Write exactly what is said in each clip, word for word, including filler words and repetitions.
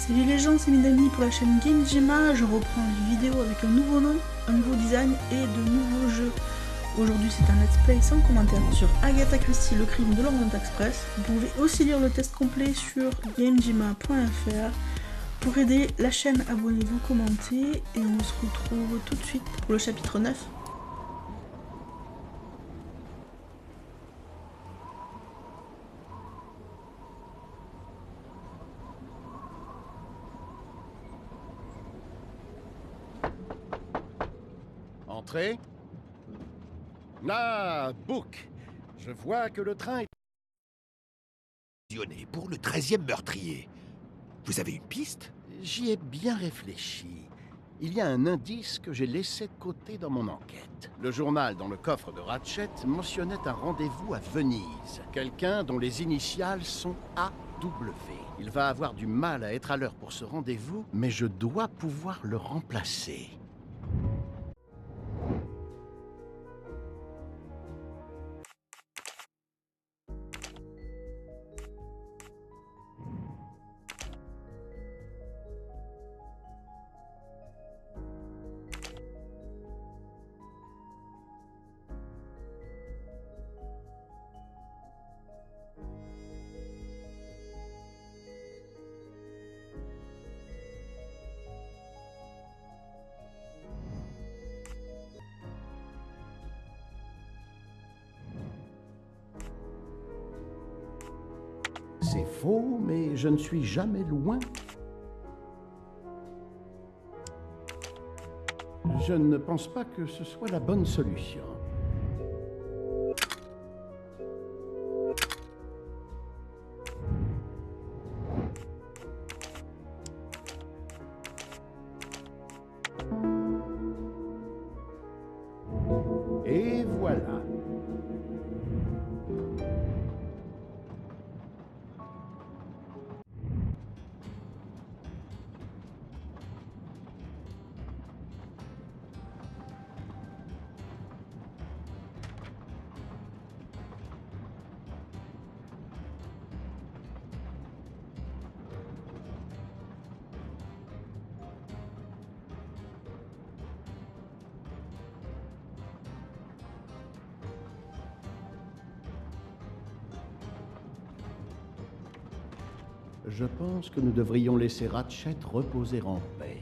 Salut les gens, c'est Midami pour la chaîne Gamejima. Je reprends une vidéo avec un nouveau nom, un nouveau design et de nouveaux jeux. Aujourd'hui c'est un let's play sans commentaire sur Agatha Christie, le crime de l'Orient Express. Vous pouvez aussi lire le test complet sur gamejima point F R. Pour aider la chaîne, abonnez-vous, commentez et on se retrouve tout de suite pour le chapitre neuf. Entrez. Ah, Book. Je vois que le train est... Pour le treizième meurtrier. Vous avez une piste? J'y ai bien réfléchi. Il y a un indice que j'ai laissé de côté dans mon enquête. Le journal dans le coffre de Ratchet mentionnait un rendez-vous à Venise. Quelqu'un dont les initiales sont A W. Il va avoir du mal à être à l'heure pour ce rendez-vous, mais je dois pouvoir le remplacer. C'est faux, mais je ne suis jamais loin. Je ne pense pas que ce soit la bonne solution. Et voilà. Je pense que nous devrions laisser Ratchet reposer en paix.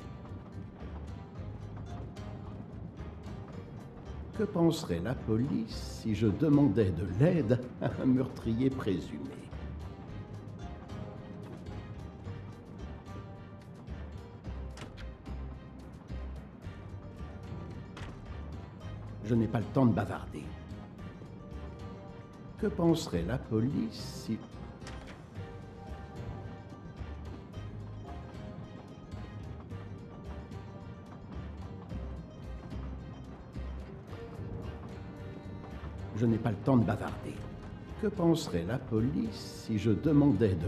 Que penserait la police si je demandais de l'aide à un meurtrier présumé? Je n'ai pas le temps de bavarder. Que penserait la police si... Je n'ai pas le temps de bavarder. Que penserait la police si je demandais de...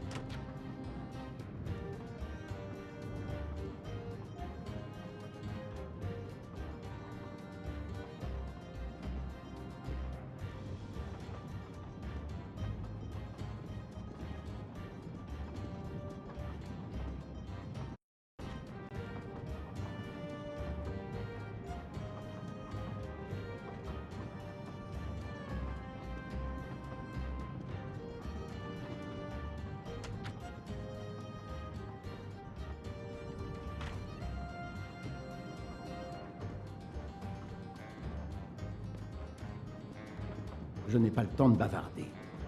Je n'ai pas le temps de bavarder.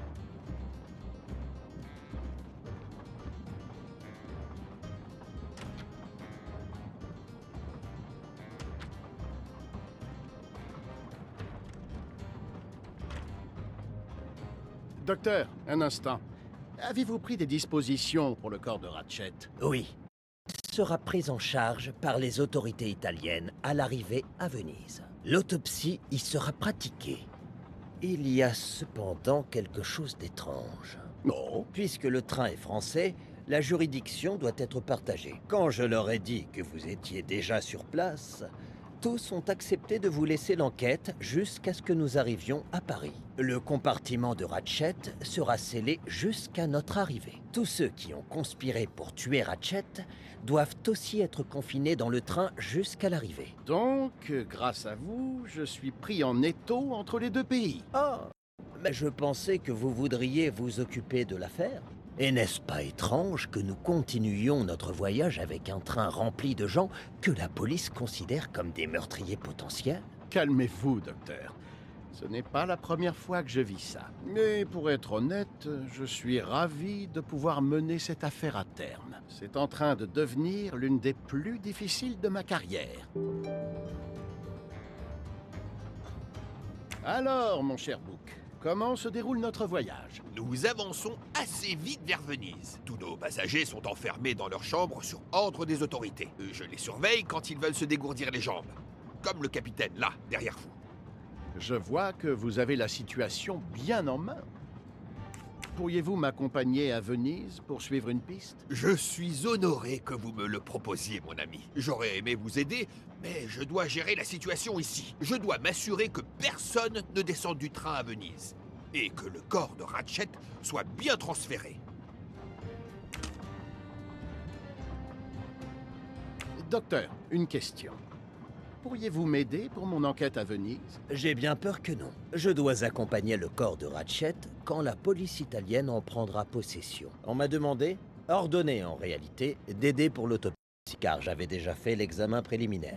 Docteur, un instant. Avez-vous pris des dispositions pour le corps de Ratchet? Oui. Il sera pris en charge par les autorités italiennes à l'arrivée à Venise. L'autopsie y sera pratiquée. Il y a cependant quelque chose d'étrange. Non. Puisque le train est français, la juridiction doit être partagée. Quand je leur ai dit que vous étiez déjà sur place, Tous ont accepté de vous laisser l'enquête jusqu'à ce que nous arrivions à Paris. Le compartiment de Ratchet sera scellé jusqu'à notre arrivée. Tous ceux qui ont conspiré pour tuer Ratchet doivent aussi être confinés dans le train jusqu'à l'arrivée. Donc, grâce à vous, je suis pris en étau entre les deux pays. Ah, mais je pensais que vous voudriez vous occuper de l'affaire. Et n'est-ce pas étrange que nous continuions notre voyage avec un train rempli de gens que la police considère comme des meurtriers potentiels? Calmez-vous, docteur. Ce n'est pas la première fois que je vis ça. Mais pour être honnête, je suis ravi de pouvoir mener cette affaire à terme. C'est en train de devenir l'une des plus difficiles de ma carrière. Alors, mon cher Book, comment se déroule notre voyage? Nous avançons assez vite vers Venise. Tous nos passagers sont enfermés dans leur chambre sur ordre des autorités. Euh, Je les surveille quand ils veulent se dégourdir les jambes. Comme le capitaine, là, derrière vous. Je vois que vous avez la situation bien en main. Pourriez-vous m'accompagner à Venise pour suivre une piste? Je suis honoré que vous me le proposiez, mon ami. J'aurais aimé vous aider, mais je dois gérer la situation ici. Je dois m'assurer que personne ne descende du train à Venise. Et que le corps de Ratchet soit bien transféré. Docteur, une question. Pourriez-vous m'aider pour mon enquête à Venise? J'ai bien peur que non. Je dois accompagner le corps de Ratchet quand la police italienne en prendra possession. On m'a demandé, ordonné en réalité, d'aider pour l'autopsie, car j'avais déjà fait l'examen préliminaire.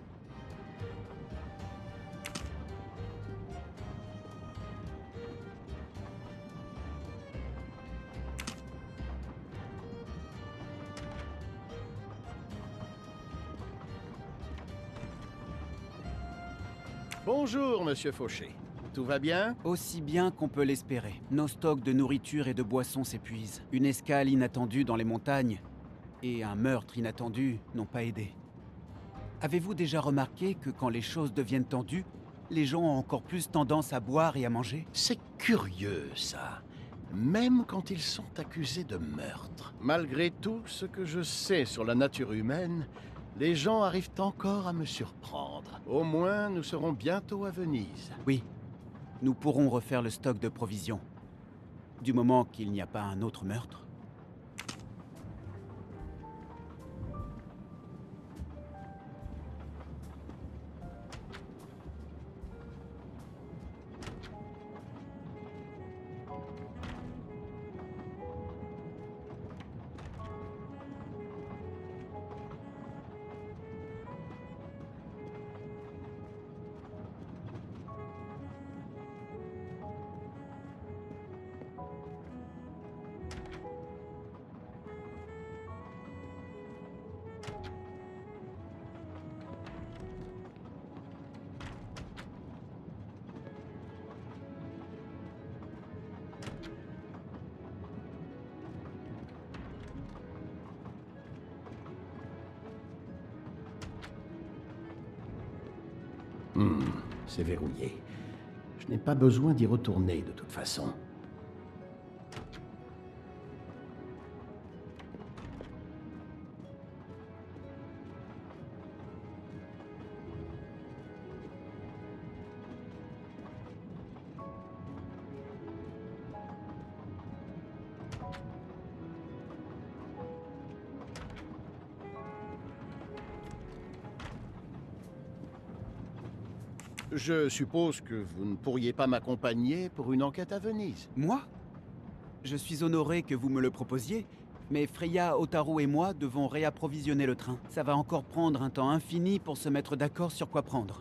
Bonjour, monsieur Fauché. Tout va bien? Aussi bien qu'on peut l'espérer. Nos stocks de nourriture et de boissons s'épuisent. Une escale inattendue dans les montagnes et un meurtre inattendu n'ont pas aidé. Avez-vous déjà remarqué que quand les choses deviennent tendues, les gens ont encore plus tendance à boire et à manger? C'est curieux, ça. Même quand ils sont accusés de meurtre. Malgré tout ce que je sais sur la nature humaine, les gens arrivent encore à me surprendre. Au moins, nous serons bientôt à Venise. Oui, nous pourrons refaire le stock de provisions. Du moment qu'il n'y a pas un autre meurtre. Hmm, c'est verrouillé. Je n'ai pas besoin d'y retourner de toute façon. Je suppose que vous ne pourriez pas m'accompagner pour une enquête à Venise. Moi? Je suis honoré que vous me le proposiez, mais Freya, Otaru et moi devons réapprovisionner le train. Ça va encore prendre un temps infini pour se mettre d'accord sur quoi prendre.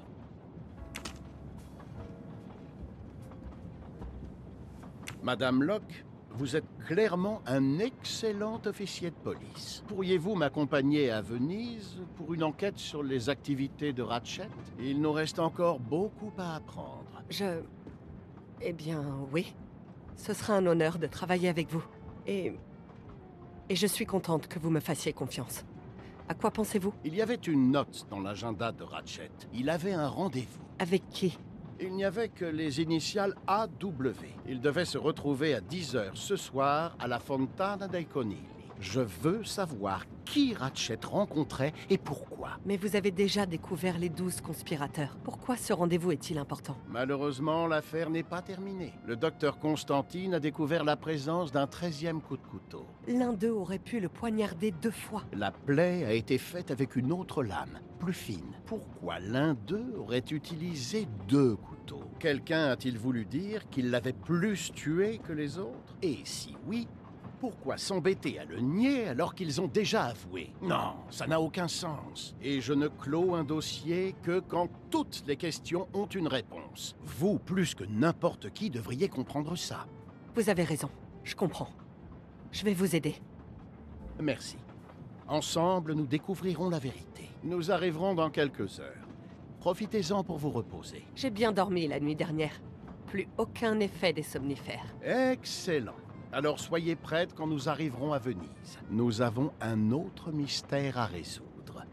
Madame Locke, vous êtes clairement un excellent officier de police. Pourriez-vous m'accompagner à Venise pour une enquête sur les activités de Ratchet? Il nous reste encore beaucoup à apprendre. Je... Eh bien, oui. Ce sera un honneur de travailler avec vous. Et... Et je suis contente que vous me fassiez confiance. À quoi pensez-vous? Il y avait une note dans l'agenda de Ratchet. Il avait un rendez-vous. Avec qui? Il n'y avait que les initiales A W. Il devait se retrouver à dix heures ce soir à la Fontana dei Conigli. Je veux savoir qui Ratchet rencontrait et pourquoi. Mais vous avez déjà découvert les douze conspirateurs. Pourquoi ce rendez-vous est-il important? Malheureusement, l'affaire n'est pas terminée. Le docteur Constantine a découvert la présence d'un treizième coup de couteau. L'un d'eux aurait pu le poignarder deux fois. La plaie a été faite avec une autre lame, plus fine. Pourquoi l'un d'eux aurait utilisé deux couteaux? Quelqu'un a-t-il voulu dire qu'il l'avait plus tué que les autres? Et si oui, pourquoi s'embêter à le nier alors qu'ils ont déjà avoué? Non, ça n'a aucun sens. Et je ne clôt un dossier que quand toutes les questions ont une réponse. Vous, plus que n'importe qui, devriez comprendre ça. Vous avez raison, je comprends. Je vais vous aider. Merci. Ensemble, nous découvrirons la vérité. Nous arriverons dans quelques heures. Profitez-en pour vous reposer. J'ai bien dormi la nuit dernière. Plus aucun effet des somnifères. Excellent. Alors soyez prêtes quand nous arriverons à Venise. Nous avons un autre mystère à résoudre.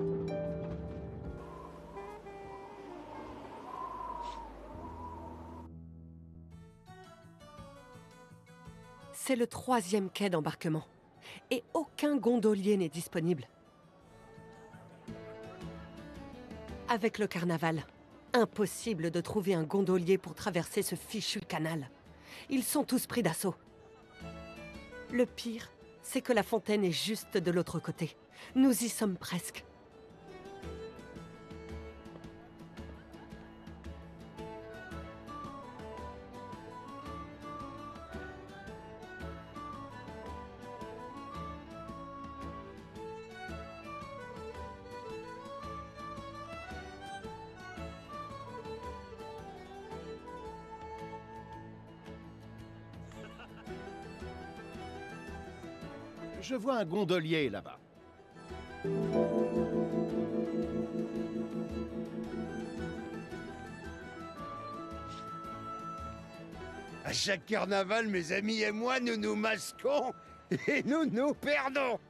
C'est le troisième quai d'embarquement. Et aucun gondolier n'est disponible. Avec le carnaval, impossible de trouver un gondolier pour traverser ce fichu canal. Ils sont tous pris d'assaut. Le pire, c'est que la fontaine est juste de l'autre côté. Nous y sommes presque. Je vois un gondolier là-bas. À chaque carnaval, mes amis et moi, nous nous masquons et nous nous perdons.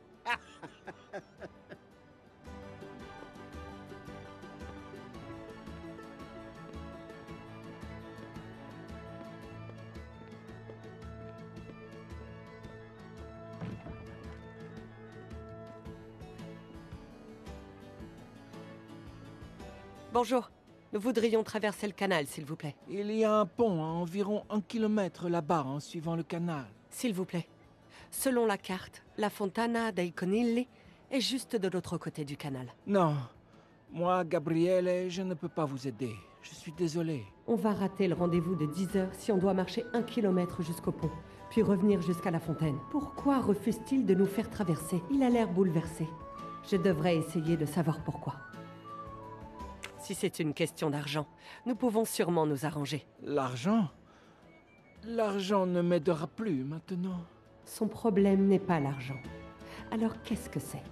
Bonjour. Nous voudrions traverser le canal, s'il vous plaît. Il y a un pont à environ un kilomètre là-bas en suivant le canal. S'il vous plaît. Selon la carte, la Fontana dei Conigli est juste de l'autre côté du canal. Non. Moi, Gabriele, je ne peux pas vous aider. Je suis désolé. On va rater le rendez-vous de dix heures si on doit marcher un kilomètre jusqu'au pont, puis revenir jusqu'à la fontaine. Pourquoi refuse-t-il de nous faire traverser? Il a l'air bouleversé. Je devrais essayer de savoir pourquoi. Si c'est une question d'argent, nous pouvons sûrement nous arranger. L'argent? L'argent ne m'aidera plus maintenant. Son problème n'est pas l'argent. Alors qu'est-ce que c'est?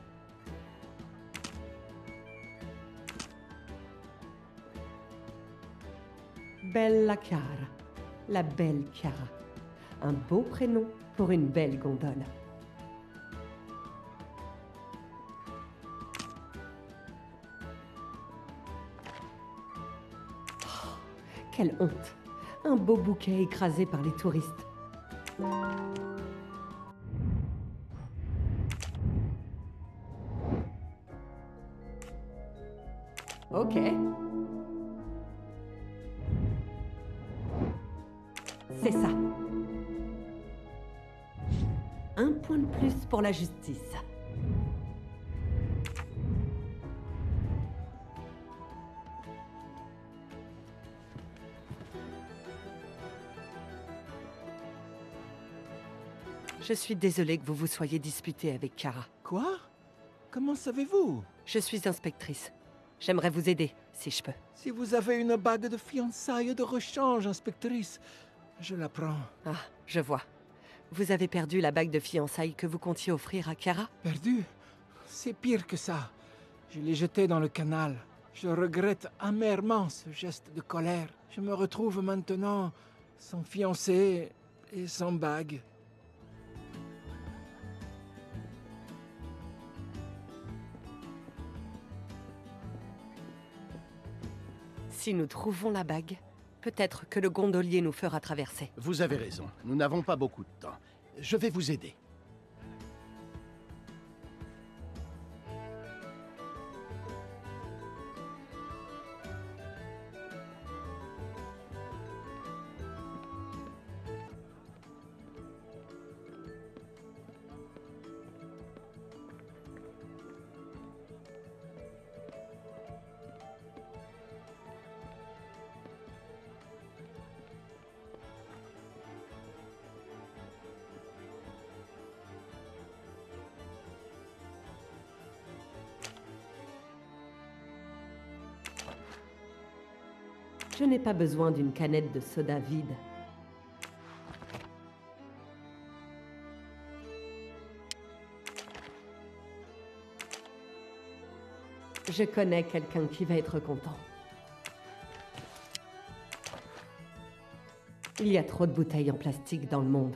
Bella Chiara. La belle Chiara. Un beau prénom pour une belle gondole. Quelle honte! Un beau bouquet écrasé par les touristes. Ok. C'est ça. Un point de plus pour la justice. Je suis désolée que vous vous soyez disputé avec Chiara. Quoi? Comment savez-vous? Je suis inspectrice. J'aimerais vous aider, si je peux. Si vous avez une bague de fiançailles de rechange, inspectrice, je la prends. Ah, je vois. Vous avez perdu la bague de fiançailles que vous comptiez offrir à Chiara? Perdu? C'est pire que ça. Je l'ai jetée dans le canal. Je regrette amèrement ce geste de colère. Je me retrouve maintenant sans fiancé et sans bague. Si nous trouvons la bague, peut-être que le gondolier nous fera traverser. Vous avez raison, nous n'avons pas beaucoup de temps. Je vais vous aider. Je n'ai pas besoin d'une canette de soda vide. Je connais quelqu'un qui va être content. Il y a trop de bouteilles en plastique dans le monde.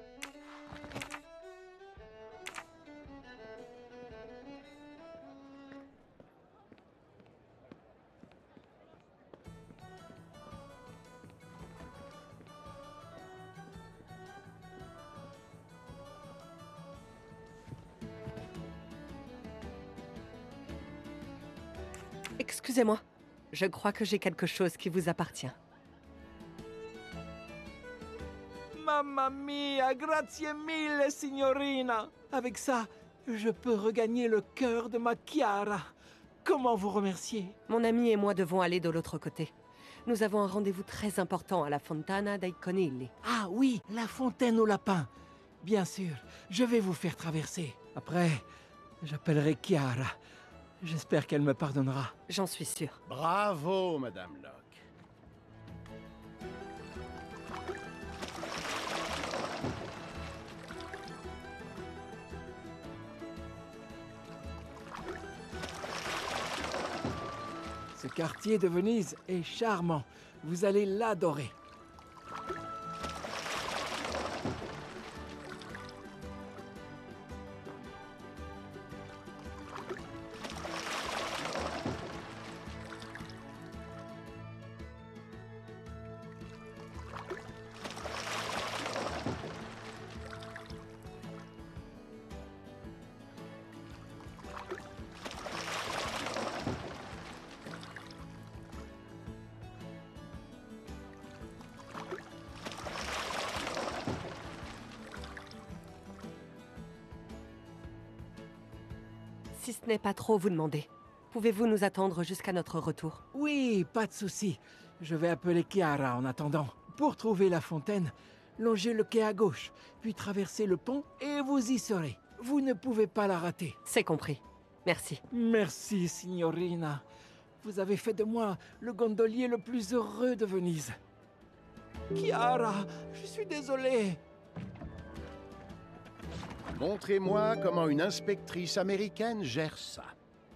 Excusez-moi, je crois que j'ai quelque chose qui vous appartient. Mamma mia, grazie mille, signorina. Avec ça, je peux regagner le cœur de ma Chiara. Comment vous remercier? Mon ami et moi devons aller de l'autre côté. Nous avons un rendez-vous très important à la Fontana dei Conigli. Ah oui, la fontaine aux lapins. Bien sûr, je vais vous faire traverser. Après, j'appellerai Chiara. J'espère qu'elle me pardonnera. J'en suis sûre. Bravo, Madame Locke. Ce quartier de Venise est charmant. Vous allez l'adorer. Si ce n'est pas trop vous demander, pouvez-vous nous attendre jusqu'à notre retour? Oui, pas de souci. Je vais appeler Chiara en attendant. Pour trouver la fontaine, longez le quai à gauche, puis traversez le pont et vous y serez. Vous ne pouvez pas la rater. C'est compris. Merci. Merci, signorina. Vous avez fait de moi le gondolier le plus heureux de Venise. Chiara, je suis désolé. Montrez-moi comment une inspectrice américaine gère ça.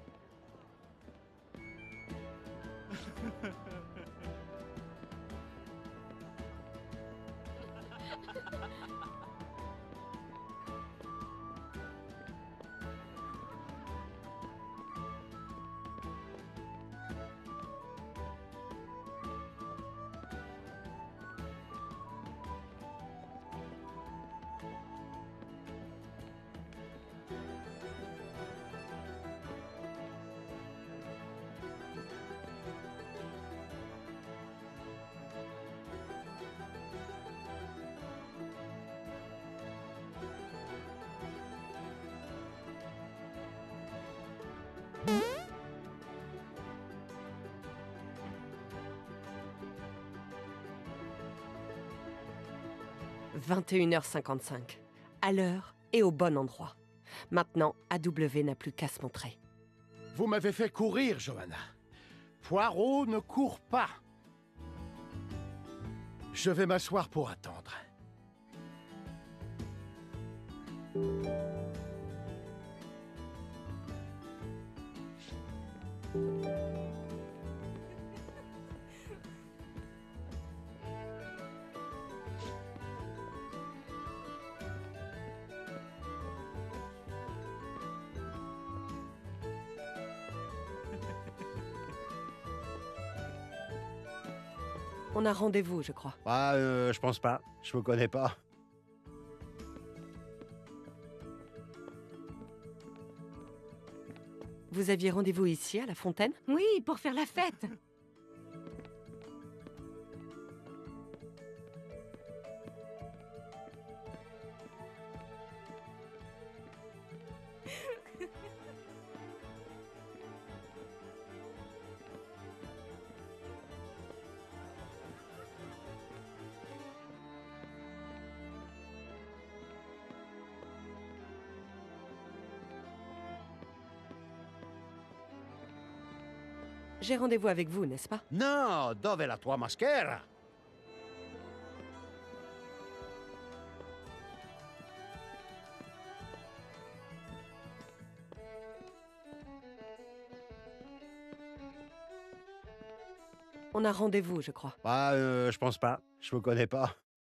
vingt et une heures cinquante-cinq. À l'heure et au bon endroit. Maintenant, A W n'a plus qu'à se montrer. Vous m'avez fait courir, Johanna. Poirot ne court pas. Je vais m'asseoir pour attendre. On a rendez-vous, je crois. Ah, euh, je pense pas. Je vous connais pas. Vous aviez rendez-vous ici, à la fontaine? Oui, pour faire la fête. J'ai rendez-vous avec vous, n'est-ce pas? No, dove la tua maschera? On a rendez-vous, je crois. Bah, euh, je pense pas. Je vous connais pas.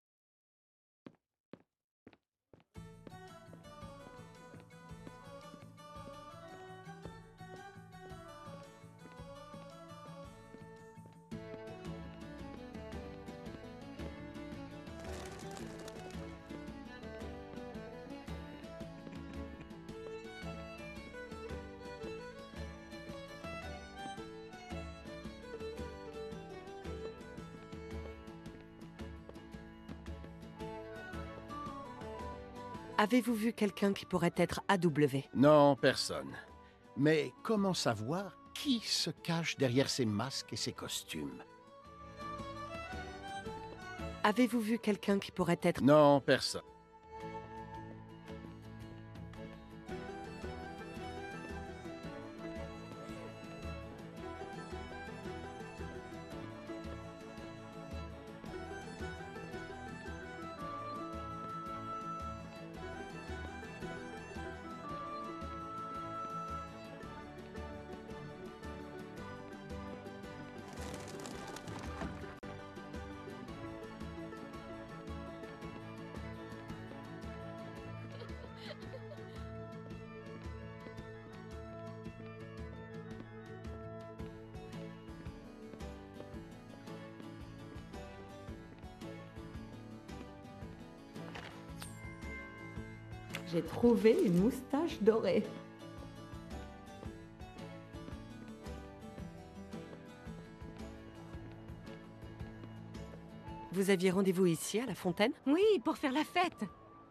Avez-vous vu quelqu'un qui pourrait être A W? Non, personne. Mais comment savoir qui se cache derrière ces masques et ces costumes? Avez-vous vu quelqu'un qui pourrait être... Non, personne. J'ai trouvé une moustache dorée. Vous aviez rendez-vous ici, à la fontaine? Oui, pour faire la fête.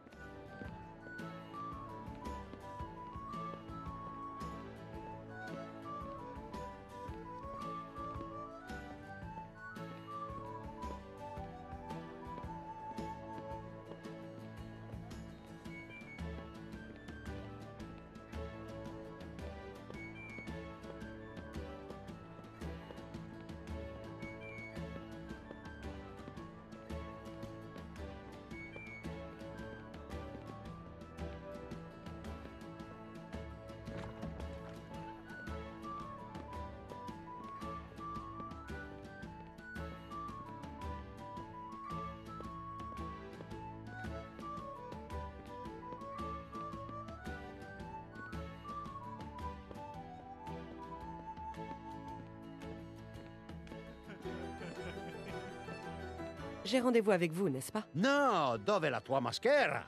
J'ai rendez-vous avec vous, n'est-ce pas? No, dove la tua maschera?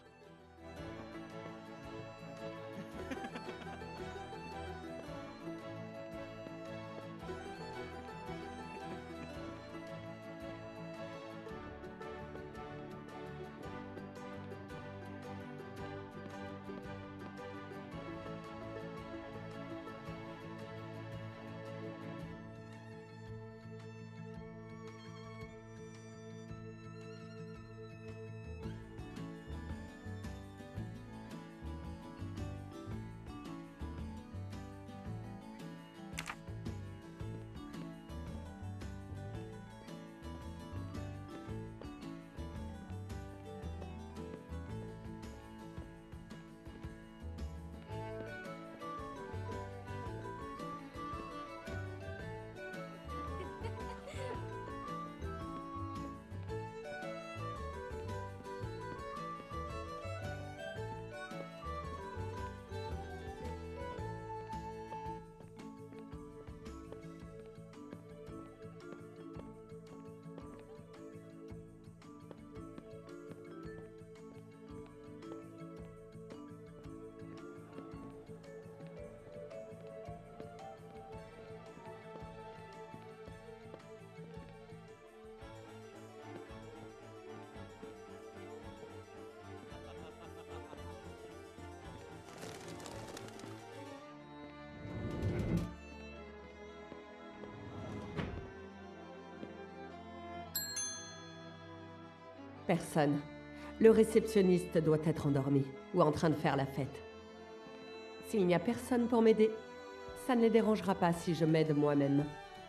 Personne. Le réceptionniste doit être endormi ou en train de faire la fête. S'il n'y a personne pour m'aider, ça ne les dérangera pas si je m'aide moi-même.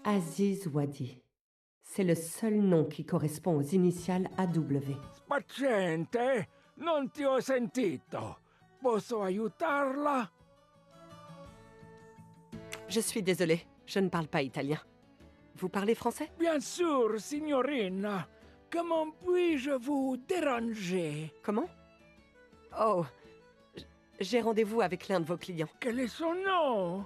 Aziz Wadi. C'est le seul nom qui correspond aux initiales A W. Paziente, non ti ho sentito. Posso aiutarla? Je suis désolée, je ne parle pas italien. Vous parlez français? Bien sûr, signorina. Comment puis-je vous déranger? Comment? Oh, j- j'ai rendez-vous avec l'un de vos clients. Quel est son nom?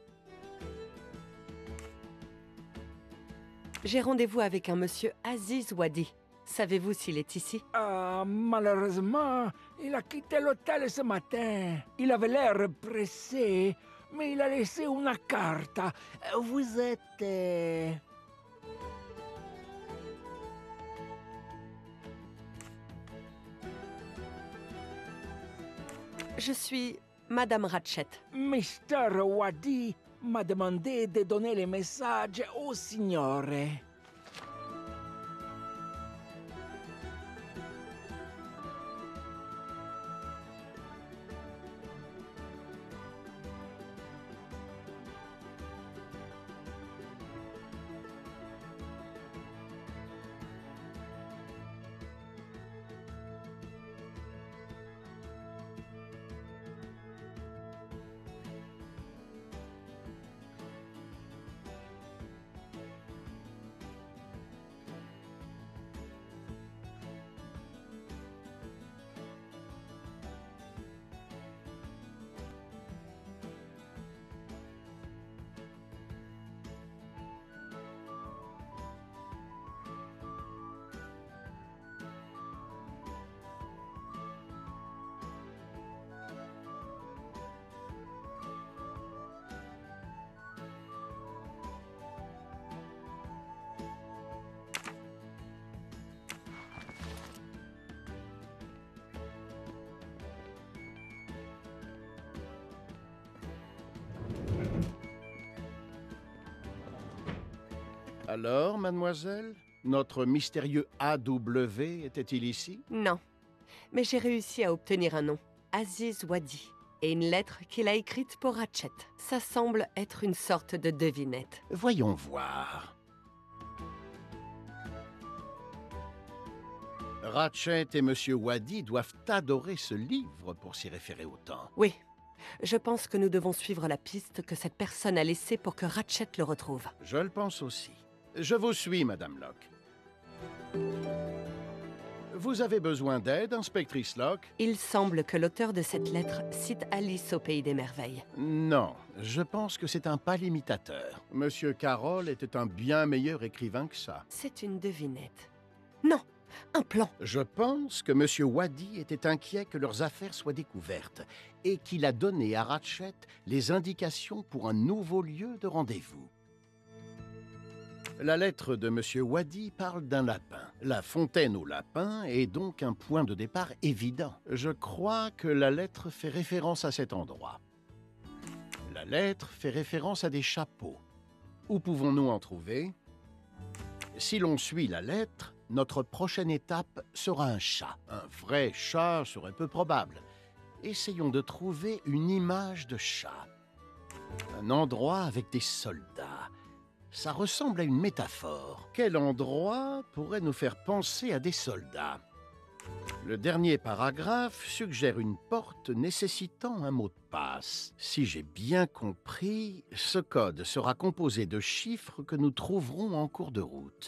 J'ai rendez-vous avec un monsieur Aziz Wadi. Savez-vous s'il est ici? Ah, malheureusement, il a quitté l'hôtel ce matin. Il avait l'air pressé, mais il a laissé une carte. Vous êtes... euh, Je suis Madame Ratchet. mister Wadi m'a demandé de donner les messages au signore. Alors, mademoiselle, notre mystérieux A W était-il ici? Non. Mais j'ai réussi à obtenir un nom. Aziz Wadi. Et une lettre qu'il a écrite pour Ratchet. Ça semble être une sorte de devinette. Voyons voir. Ratchet et Monsieur Wadi doivent adorer ce livre pour s'y référer autant. Oui. Je pense que nous devons suivre la piste que cette personne a laissée pour que Ratchet le retrouve. Je le pense aussi. Je vous suis, Madame Locke. Vous avez besoin d'aide, inspectrice Locke? Il semble que l'auteur de cette lettre cite Alice au Pays des Merveilles. Non, je pense que c'est un pâle imitateur. Monsieur Carroll était un bien meilleur écrivain que ça. C'est une devinette. Non, un plan. Je pense que Monsieur Wadi était inquiet que leurs affaires soient découvertes et qu'il a donné à Ratchet les indications pour un nouveau lieu de rendez-vous. La lettre de Monsieur Wadi parle d'un lapin. La fontaine au lapin est donc un point de départ évident. Je crois que la lettre fait référence à cet endroit. La lettre fait référence à des chapeaux. Où pouvons-nous en trouver? Si l'on suit la lettre, notre prochaine étape sera un chat. Un vrai chat serait peu probable. Essayons de trouver une image de chat. Un endroit avec des soldats. Ça ressemble à une métaphore. Quel endroit pourrait nous faire penser à des soldats? Le dernier paragraphe suggère une porte nécessitant un mot de passe. Si j'ai bien compris, ce code sera composé de chiffres que nous trouverons en cours de route.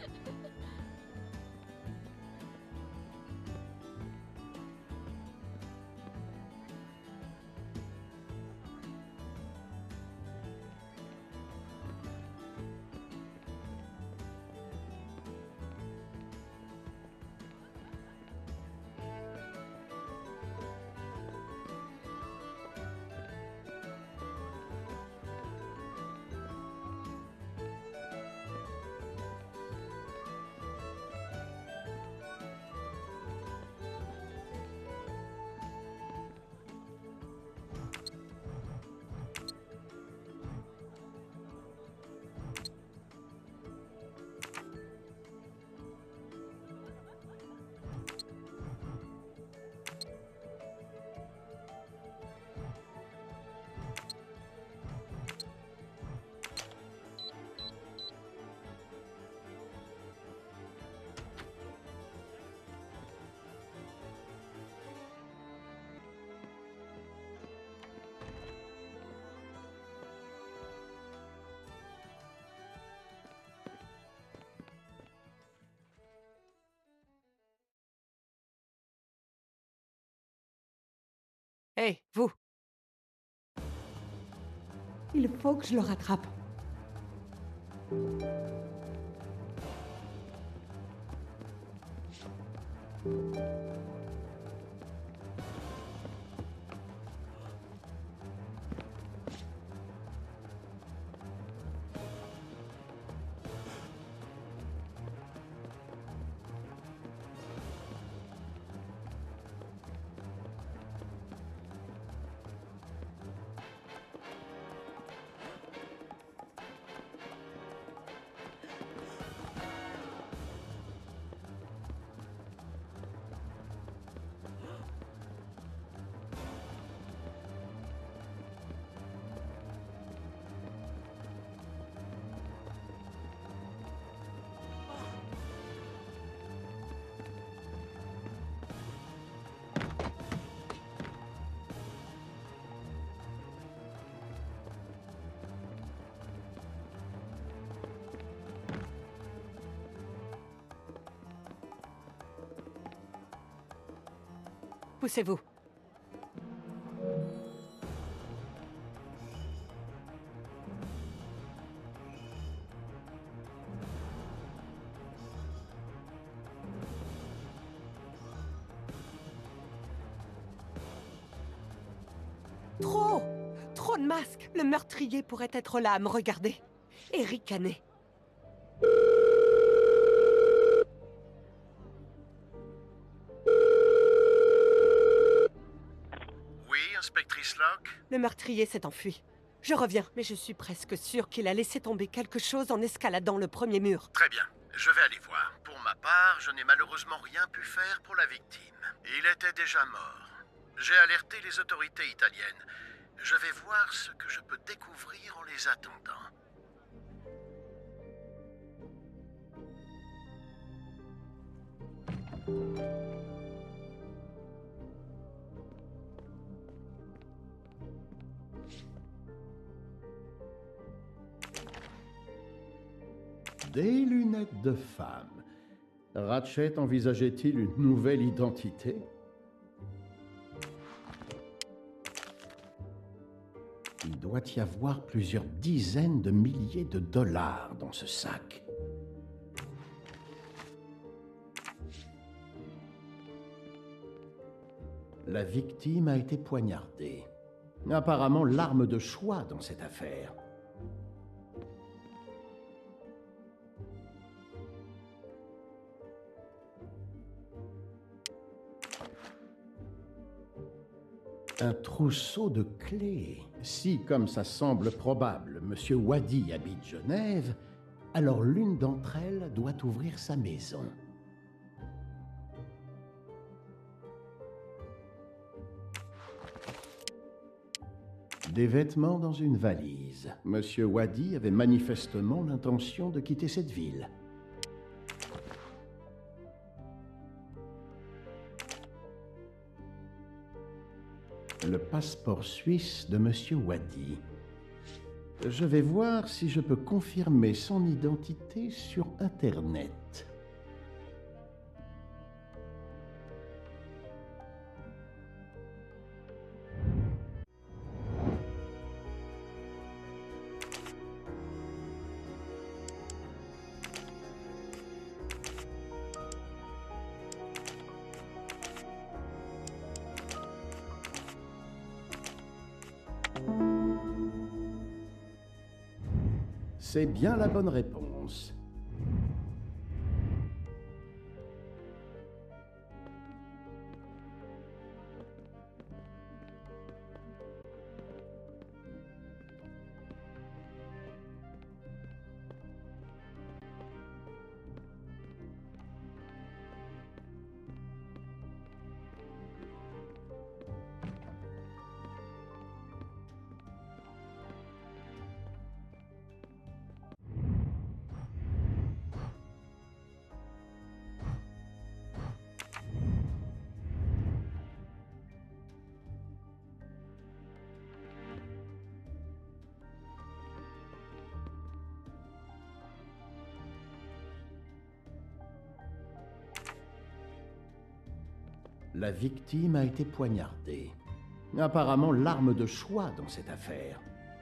Hé, vous! Il faut que je le rattrape. Poussez-vous. Trop! Trop de masques! Le meurtrier pourrait être là à me regarder. Et ricaner. Inspectrice Locke? Le meurtrier s'est enfui. Je reviens, mais je suis presque sûre qu'il a laissé tomber quelque chose en escaladant le premier mur. Très bien, je vais aller voir. Pour ma part, je n'ai malheureusement rien pu faire pour la victime. Il était déjà mort. J'ai alerté les autorités italiennes. Je vais voir ce que je peux découvrir en les attendant. Des lunettes de femme. Ratchet envisageait-il une nouvelle identité? Il doit y avoir plusieurs dizaines de milliers de dollars dans ce sac. La victime a été poignardée. Apparemment l'arme de choix dans cette affaire. Un trousseau de clés. Si, comme ça semble probable, Monsieur Wadi habite Genève, alors l'une d'entre elles doit ouvrir sa maison. Des vêtements dans une valise. Monsieur Wadi avait manifestement l'intention de quitter cette ville. Le passeport suisse de Monsieur Wadi. Je vais voir si je peux confirmer son identité sur Internet. C'est bien la bonne réponse. La victime a été poignardée. Apparemment l'arme de choix dans cette affaire.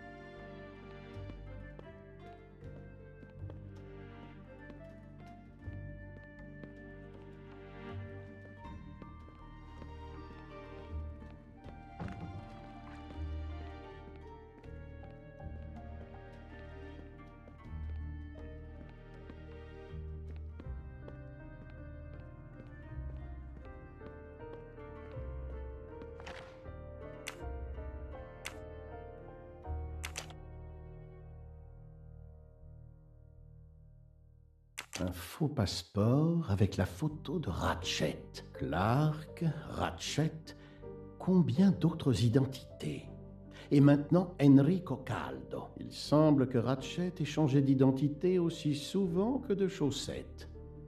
Un faux passeport avec la photo de Ratchet. Clark, Ratchet, combien d'autres identités? Et maintenant Enrico Caldo. Il semble que Ratchet ait changé d'identité aussi souvent que de chaussettes.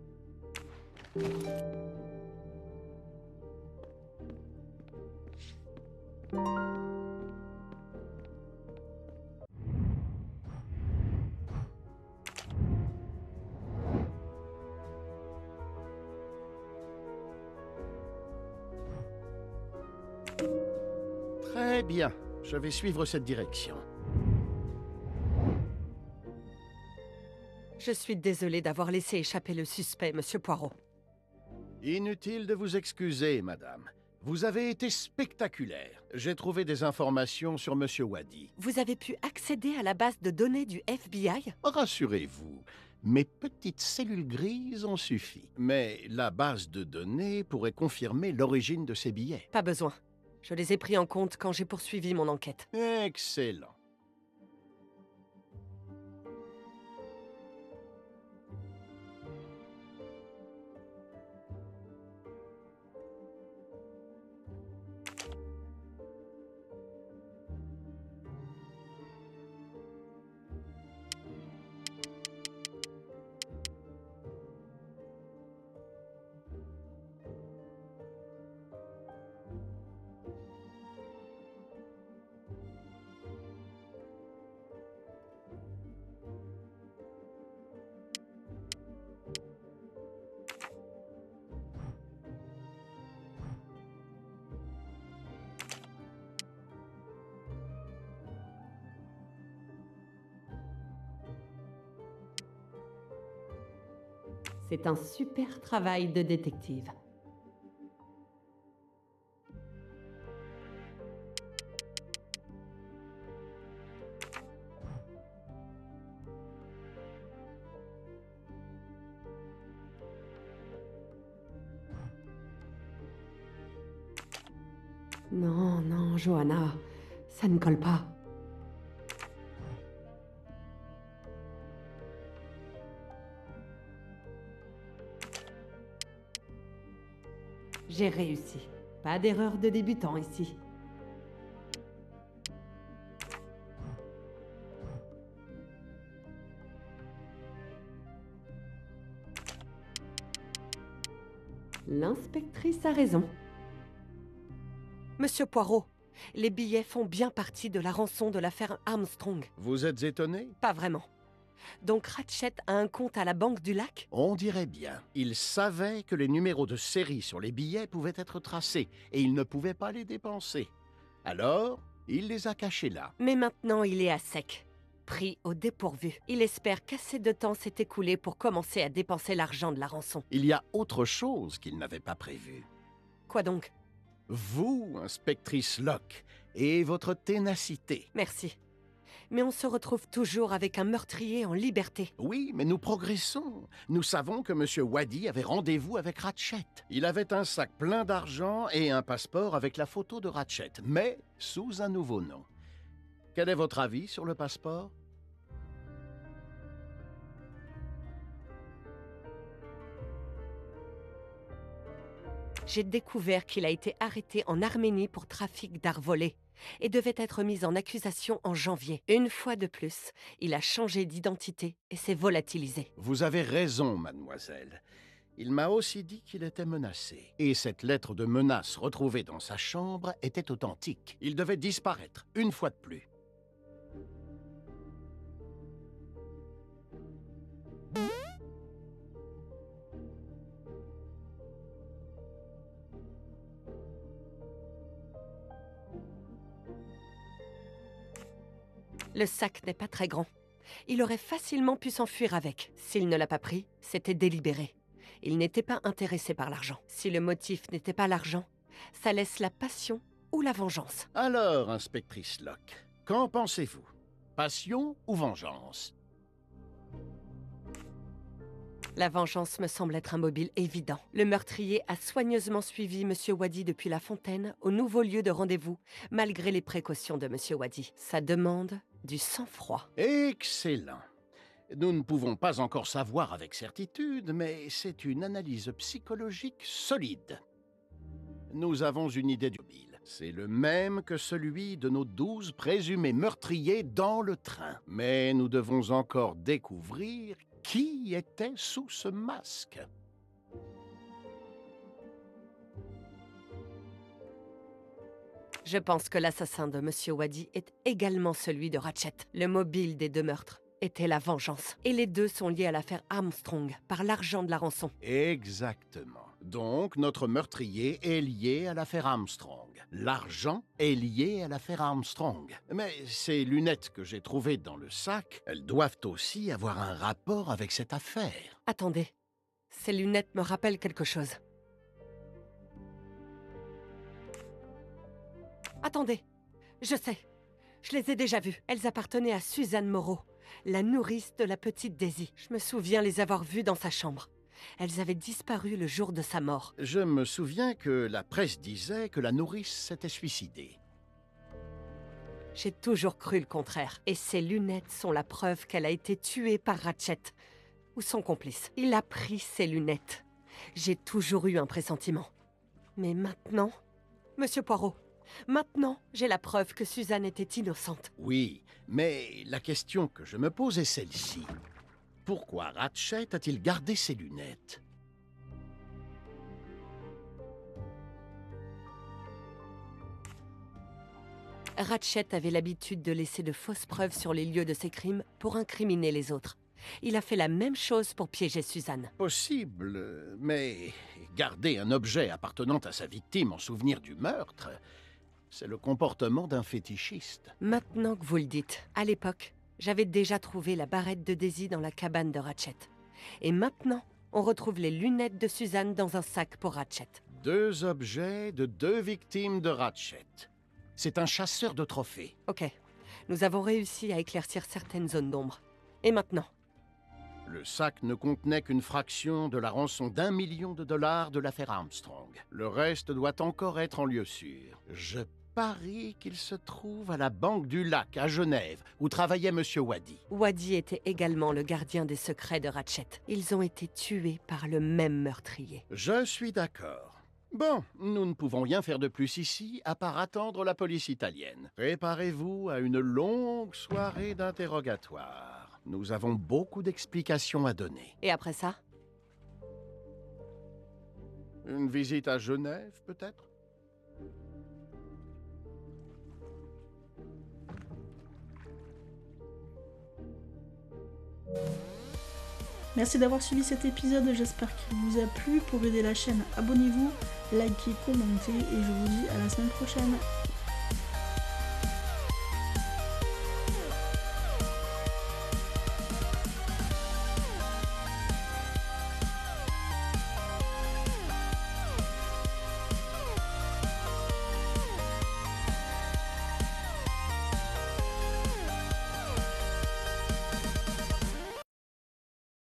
Très bien, je vais suivre cette direction. Je suis désolée d'avoir laissé échapper le suspect, Monsieur Poirot. Inutile de vous excuser, madame. Vous avez été spectaculaire. J'ai trouvé des informations sur Monsieur Wadi. Vous avez pu accéder à la base de données du F B I? Rassurez-vous, mes petites cellules grises ont suffi. Mais la base de données pourrait confirmer l'origine de ces billets. Pas besoin. Je les ai pris en compte quand j'ai poursuivi mon enquête. Excellent. C'est un super travail de détective. Non, non, Johanna, ça ne colle pas. J'ai réussi. Pas d'erreur de débutant ici. L'inspectrice a raison. Monsieur Poirot, Les billets font bien partie de la rançon de l'affaire Armstrong. Vous êtes étonné? Pas vraiment. Donc Ratchet a un compte à la Banque du Lac? On dirait bien. Il savait que les numéros de série sur les billets pouvaient être tracés, et il ne pouvait pas les dépenser. Alors, il les a cachés là. Mais maintenant, il est à sec. Pris au dépourvu. Il espère qu'assez de temps s'est écoulé pour commencer à dépenser l'argent de la rançon. Il y a autre chose qu'il n'avait pas prévu. Quoi donc? Vous, inspectrice Locke, et votre ténacité. Merci. Mais on se retrouve toujours avec un meurtrier en liberté. Oui, mais nous progressons. Nous savons que M. Waddy avait rendez-vous avec Ratchet. Il avait un sac plein d'argent et un passeport avec la photo de Ratchet, mais sous un nouveau nom. Quel est votre avis sur le passeport? J'ai découvert qu'il a été arrêté en Arménie pour trafic d'art volé et devait être mis en accusation en janvier. Une fois de plus, il a changé d'identité et s'est volatilisé. Vous avez raison, mademoiselle. Il m'a aussi dit qu'il était menacé. Et cette lettre de menace retrouvée dans sa chambre était authentique. Il devait disparaître, une fois de plus. Le sac n'est pas très grand. Il aurait facilement pu s'enfuir avec. S'il ne l'a pas pris, c'était délibéré. Il n'était pas intéressé par l'argent. Si le motif n'était pas l'argent, ça laisse la passion ou la vengeance. Alors, inspectrice Locke, qu'en pensez-vous? Passion ou vengeance? La vengeance me semble être un mobile évident. Le meurtrier a soigneusement suivi M. Waddy depuis la fontaine au nouveau lieu de rendez-vous, malgré les précautions de M. Waddy. Ça demande du sang-froid. Excellent. Nous ne pouvons pas encore savoir avec certitude, mais c'est une analyse psychologique solide. Nous avons une idée du mobile. C'est le même que celui de nos douze présumés meurtriers dans le train. Mais nous devons encore découvrir qui était sous ce masque. Je pense que l'assassin de M. Waddy est également celui de Ratchet. Le mobile des deux meurtres était la vengeance. Et les deux sont liés à l'affaire Armstrong, par l'argent de la rançon. Exactement. Donc, notre meurtrier est lié à l'affaire Armstrong. L'argent est lié à l'affaire Armstrong. Mais ces lunettes que j'ai trouvées dans le sac, elles doivent aussi avoir un rapport avec cette affaire. Attendez, ces lunettes me rappellent quelque chose. Attendez, je sais. Je les ai déjà vues. Elles appartenaient à Suzanne Moreau, la nourrice de la petite Daisy. Je me souviens les avoir vues dans sa chambre. Elles avaient disparu le jour de sa mort. Je me souviens que la presse disait que la nourrice s'était suicidée. J'ai toujours cru le contraire. Et ces lunettes sont la preuve qu'elle a été tuée par Ratchet, ou son complice. Il a pris ces lunettes. J'ai toujours eu un pressentiment. Mais maintenant, Monsieur Poirot, maintenant, j'ai la preuve que Suzanne était innocente. Oui, mais la question que je me pose est celle-ci. Pourquoi Ratchet a-t-il gardé ses lunettes? Ratchet avait l'habitude de laisser de fausses preuves sur les lieux de ses crimes pour incriminer les autres. Il a fait la même chose pour piéger Suzanne. Possible, mais garder un objet appartenant à sa victime en souvenir du meurtre, c'est le comportement d'un fétichiste. Maintenant que vous le dites, à l'époque, j'avais déjà trouvé la barrette de Daisy dans la cabane de Ratchet. Et maintenant, on retrouve les lunettes de Suzanne dans un sac pour Ratchet. Deux objets de deux victimes de Ratchet. C'est un chasseur de trophées. Ok, nous avons réussi à éclaircir certaines zones d'ombre. Et maintenant? Le sac ne contenait qu'une fraction de la rançon d'un million de dollars de l'affaire Armstrong. Le reste doit encore être en lieu sûr. Je parie qu'il se trouve à la Banque du Lac, à Genève, où travaillait M. Waddy. Waddy était également le gardien des secrets de Ratchet. Ils ont été tués par le même meurtrier. Je suis d'accord. Bon, nous ne pouvons rien faire de plus ici, à part attendre la police italienne. Préparez-vous à une longue soirée d'interrogatoire. Nous avons beaucoup d'explications à donner. Et après ça? Une visite à Genève, peut-être? Merci d'avoir suivi cet épisode, j'espère qu'il vous a plu. Pour aider la chaîne, abonnez-vous, likez, commentez et je vous dis à la semaine prochaine.